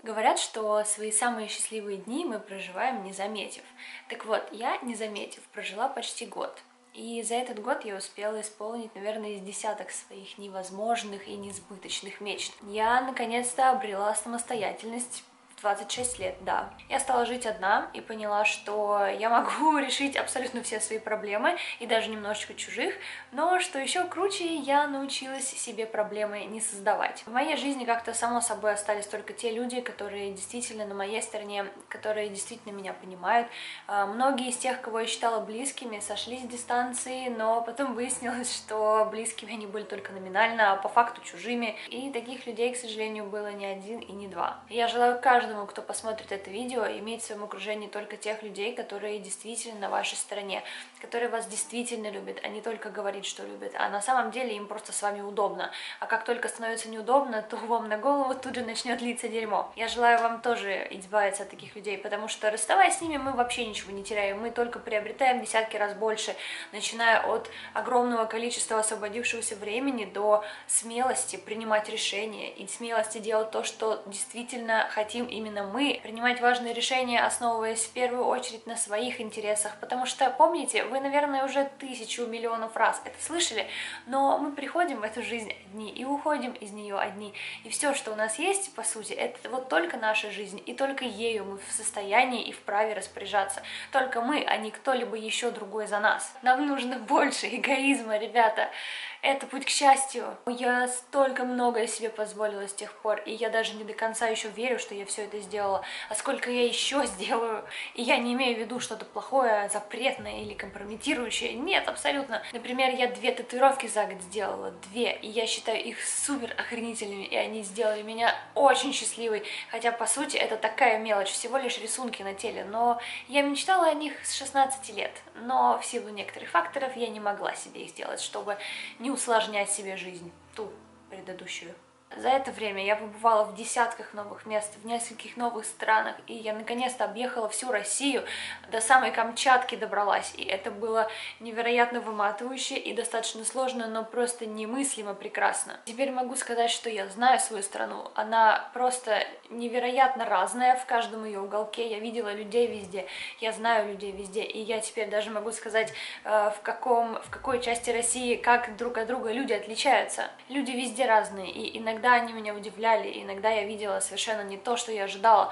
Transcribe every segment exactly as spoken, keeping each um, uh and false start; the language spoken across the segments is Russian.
Говорят, что свои самые счастливые дни мы проживаем, не заметив. Так вот, я, не заметив, прожила почти год. И за этот год я успела исполнить, наверное, из десяток своих невозможных и несбыточных мечт. Я, наконец-то, обрела самостоятельность. В двадцать шесть лет, да. Я стала жить одна и поняла, что я могу решить абсолютно все свои проблемы, и даже немножечко чужих, но что еще круче, я научилась себе проблемы не создавать. В моей жизни как-то само собой остались только те люди, которые действительно на моей стороне, которые действительно меня понимают. Многие из тех, кого я считала близкими, сошли с дистанции, но потом выяснилось, что близкими они были только номинально, а по факту чужими. И таких людей, к сожалению, было не один и не два. Я желаю каждому Каждому, кто посмотрит это видео, иметь в своем окружении только тех людей, которые действительно на вашей стороне, которые вас действительно любят, а не только говорить, что любят, а на самом деле им просто с вами удобно. А как только становится неудобно, то вам на голову тут же начнет литься дерьмо. Я желаю вам тоже избавиться от таких людей, потому что, расставаясь с ними, мы вообще ничего не теряем, мы только приобретаем десятки раз больше, начиная от огромного количества освободившегося времени до смелости принимать решения и смелости делать то, что действительно хотим именно мы, принимать важные решения, основываясь в первую очередь на своих интересах, потому что, помните, вы, наверное, уже тысячу миллионов раз это слышали, но мы приходим в эту жизнь одни и уходим из нее одни, и все, что у нас есть, по сути, это вот только наша жизнь, и только ею мы в состоянии и вправе распоряжаться, только мы, а не кто-либо еще другой за нас. Нам нужно больше эгоизма, ребята. Это путь к счастью. Я столько многое себе позволила с тех пор, и я даже не до конца еще верю, что я все это сделала. А сколько я еще сделаю? И я не имею в виду что-то плохое, запретное или компрометирующее. Нет, абсолютно. Например, я две татуировки за год сделала. Две. И я считаю их супер охренительными, и они сделали меня очень счастливой. Хотя, по сути, это такая мелочь, всего лишь рисунки на теле. Но я мечтала о них с шестнадцати лет. Но в силу некоторых факторов я не могла себе их сделать, чтобы не усложнять себе жизнь, ту предыдущую. За это время я побывала в десятках новых мест, в нескольких новых странах, и я наконец-то объехала всю Россию, до самой Камчатки добралась, и это было невероятно выматывающе и достаточно сложно, но просто немыслимо прекрасно. Теперь могу сказать, что я знаю свою страну, она просто невероятно разная в каждом ее уголке, я видела людей везде, я знаю людей везде, и я теперь даже могу сказать, в каком, в какой части России, как друг от друга люди отличаются. Люди везде разные, и иногда Иногда они меня удивляли, иногда я видела совершенно не то, что я ожидала.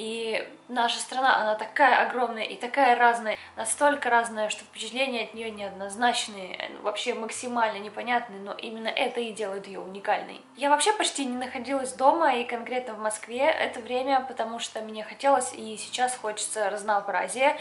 И наша страна, она такая огромная и такая разная, настолько разная, что впечатления от нее неоднозначные, вообще максимально непонятные, но именно это и делает ее уникальной. Я вообще почти не находилась дома, и конкретно в Москве это время, потому что мне хотелось, и сейчас хочется разнообразия.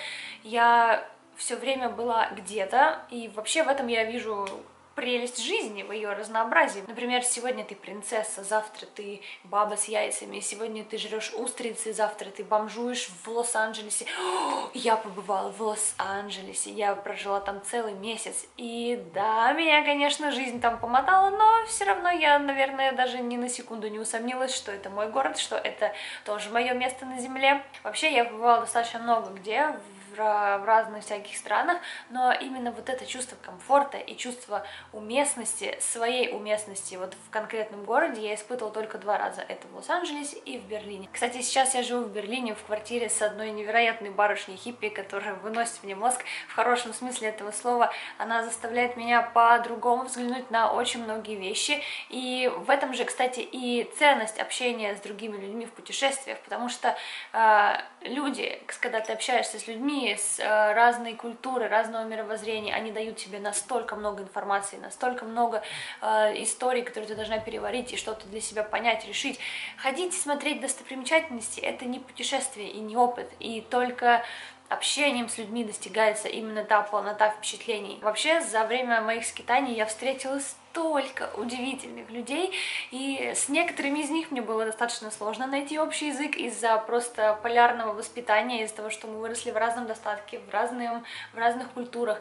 Я все время была где-то, и вообще в этом я вижу прелесть жизни, в ее разнообразии. Например, сегодня ты принцесса, завтра ты баба с яйцами, сегодня ты жрешь устрицы, завтра ты бомжуешь в Лос-Анджелесе. Я побывала в Лос-Анджелесе, я прожила там целый месяц, и да, меня, конечно, жизнь там помотала, но все равно я, наверное, даже ни на секунду не усомнилась, что это мой город, что это тоже мое место на земле. Вообще, я побывала достаточно много где, в разных всяких странах, но именно вот это чувство комфорта и чувство уместности, своей уместности вот в конкретном городе я испытывала только два раза. Это в Лос-Анджелесе и в Берлине. Кстати, сейчас я живу в Берлине в квартире с одной невероятной барышней хиппи, которая выносит мне мозг в хорошем смысле этого слова. Она заставляет меня по-другому взглянуть на очень многие вещи. И в этом же, кстати, и ценность общения с другими людьми в путешествиях, потому что э, люди, когда ты общаешься с людьми с э, разной культуры, разного мировоззрения, они дают тебе настолько много информации, настолько много э, историй, которые ты должна переварить и что-то для себя понять, решить. Ходить и смотреть достопримечательности — это не путешествие и не опыт, и только общением с людьми достигается именно та полнота впечатлений. Вообще, за время моих скитаний я встретила столько удивительных людей, и с некоторыми из них мне было достаточно сложно найти общий язык из-за просто полярного воспитания, из-за того, что мы выросли в разном достатке, в, разным, в разных культурах,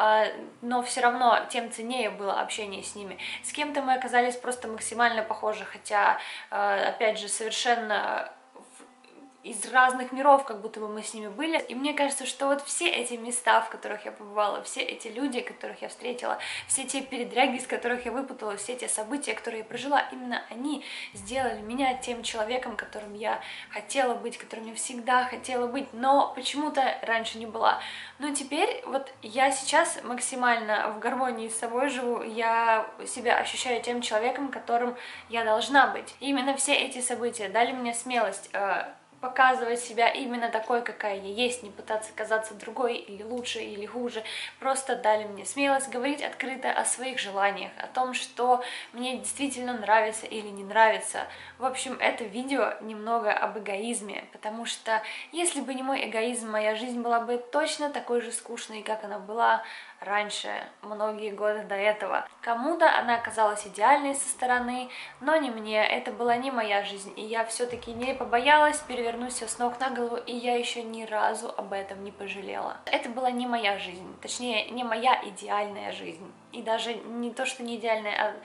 но все равно тем ценнее было общение с ними. С кем-то мы оказались просто максимально похожи, хотя, опять же, совершенно из разных миров, как будто бы мы с ними были. И мне кажется, что вот все эти места, в которых я побывала, все эти люди, которых я встретила, все те передряги, из которых я выпуталась, все те события, которые я прожила, именно они сделали меня тем человеком, которым я хотела быть, которым я всегда хотела быть, но почему-то раньше не была. Но теперь вот я сейчас максимально в гармонии с собой живу, я себя ощущаю тем человеком, которым я должна быть. И именно все эти события дали мне смелость э, показывать себя именно такой, какая я есть, не пытаться казаться другой или лучше, или хуже, просто дали мне смелость говорить открыто о своих желаниях, о том, что мне действительно нравится или не нравится. В общем, это видео немного об эгоизме, потому что если бы не мой эгоизм, моя жизнь была бы точно такой же скучной, как она была раньше, многие годы до этого. Кому-то она оказалась идеальной со стороны, но не мне, это была не моя жизнь, и я все-таки не побоялась перевернуть все с ног на голову, и я еще ни разу об этом не пожалела. Это была не моя жизнь, точнее, не моя идеальная жизнь, и даже не то, что не идеальная, а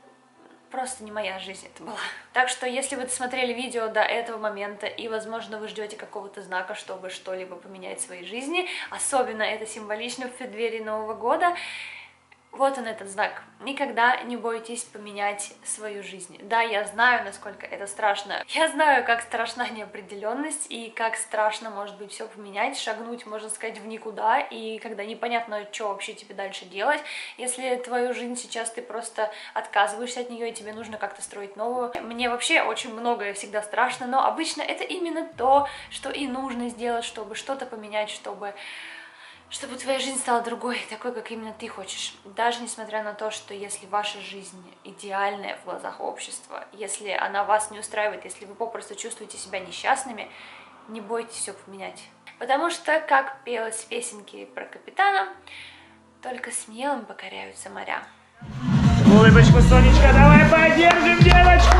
просто не моя жизнь это была. Так что, если вы досмотрели видео до этого момента, и, возможно, вы ждете какого-то знака, чтобы что-либо поменять в своей жизни, особенно это символично в преддверии Нового года, вот он, этот знак. Никогда не бойтесь поменять свою жизнь. Да, я знаю, насколько это страшно. Я знаю, как страшна неопределенность и как страшно, может быть, все поменять, шагнуть, можно сказать, в никуда, и когда непонятно, что вообще тебе дальше делать. Если твою жизнь сейчас ты просто отказываешься от нее, и тебе нужно как-то строить новую. Мне вообще очень многое всегда страшно, но обычно это именно то, что и нужно сделать, чтобы что-то поменять, чтобы... чтобы твоя жизнь стала другой, такой, как именно ты хочешь. Даже несмотря на то, что если ваша жизнь идеальная в глазах общества, если она вас не устраивает, если вы попросту чувствуете себя несчастными, не бойтесь все поменять. Потому что, как пелось в песенке про капитана, только смелым покоряются моря. Улыбочку, Сонечка, давай поддержим девочку!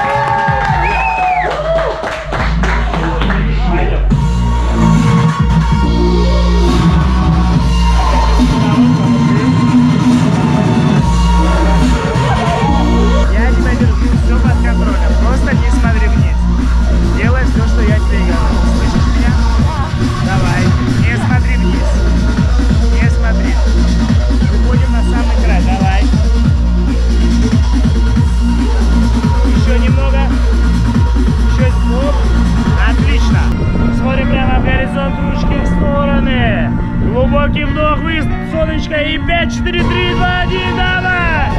Просто не смотри вниз. Делай все, что я тебе говорю. Слышишь меня? Давай. Не смотри вниз. Не смотри. Выходим на самый край. Давай. Еще немного. Еще. Оп. Отлично. Смотрим прямо в горизонт. Ручки в стороны. Глубокий вдох. Выезд. Сонечка. И пять, четыре, три, два, один. Давай.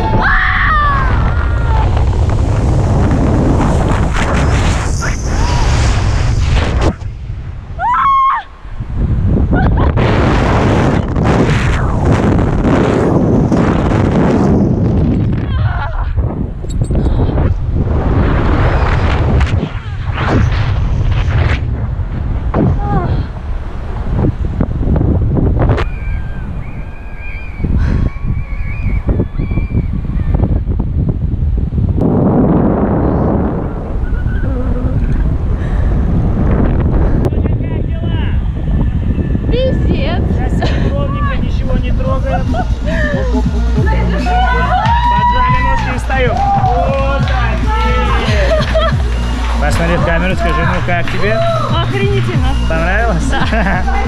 Посмотри в камеру, скажи, ну как тебе? Охренительно. Понравилось? Да.